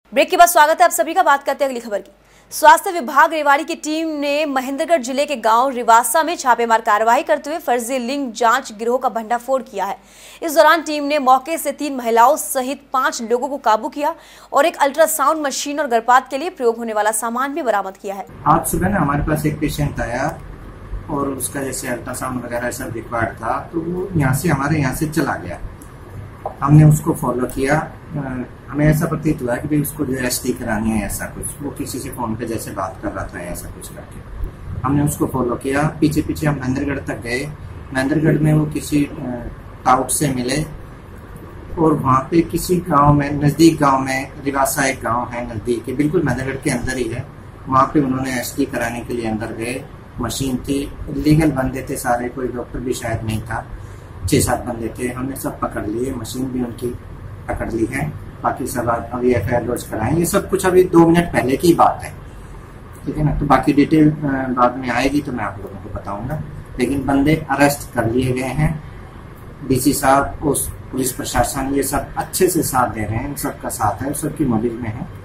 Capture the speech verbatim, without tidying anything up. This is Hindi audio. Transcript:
ब्रेक के बाद स्वागत है आप सभी का। बात करते हैं अगली खबर की। स्वास्थ्य विभाग रेवाड़ी की टीम ने महेंद्रगढ़ जिले के गांव रिवासा में छापेमार कार्रवाई करते हुए फर्जी लिंग जांच गिरोह का भंडाफोड़ किया है। इस दौरान टीम ने मौके से तीन महिलाओं सहित पांच लोगों को काबू किया और एक अल्ट्रासाउंड मशीन और गर्भपात के लिए प्रयोग होने वाला सामान भी बरामद किया है। आज सुबह ना हमारे पास एक पेशेंट आया और उसका जैसे अल्ट्रासाउंड वगैरह सब रिक्वायर्ड था, तो वो यहाँ से हमारे यहाँ से चला गया। हमने उसको फॉलो किया। हमें ऐसा प्रतीत हुआ कि भाई उसको जो एस टी करानी है, ऐसा कुछ वो किसी से फोन पे जैसे बात कर रहा था, ऐसा कुछ करके हमने उसको फॉलो किया। पीछे पीछे हम महेंद्रगढ़ तक गए। महेंद्रगढ़ में वो किसी टाउट से मिले और वहाँ पे किसी गांव में, नजदीक गांव में, रिवासा एक गांव है नजदीक के, बिल्कुल महेंद्रगढ़ के अंदर ही है। वहाँ पे उन्होंने एस टी कराने के लिए अंदर गए। मशीन थी, लीगल बंदे थे सारे, कोई डॉक्टर भी शायद नहीं था, छह सात बंदे थे। हमने सब पकड़ लिए, मशीन भी उनकी पकड़ ली है। बाकी सब अभी एफ आई आर दर्ज कराएं। ये सब कुछ अभी दो मिनट पहले की बात है, ठीक है ना। तो बाकी डिटेल बाद में आएगी तो मैं आप लोगों को बताऊंगा। लेकिन बंदे अरेस्ट कर लिए गए हैं। डीसी साहब, उस पुलिस प्रशासन, ये सब अच्छे से साथ दे रहे हैं, सबका साथ है, सबकी मदद में है।